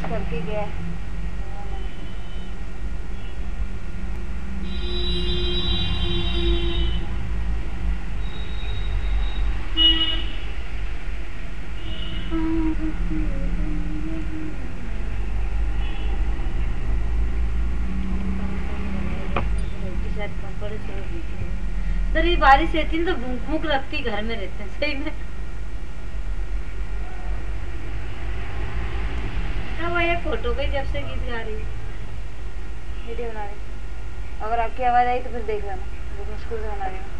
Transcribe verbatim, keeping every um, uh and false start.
कुछ करके गया। सर ये बारिश रहती है तो भूख भूख लगती, घर में रहते हैं सही में। हाँ वो ये फोटो पे जब से गीत गा रही है, वीडियो बना रही। अगर आपकी आवाज आई तो फिर देख लेना, मुश्किल से बना रही हूँ।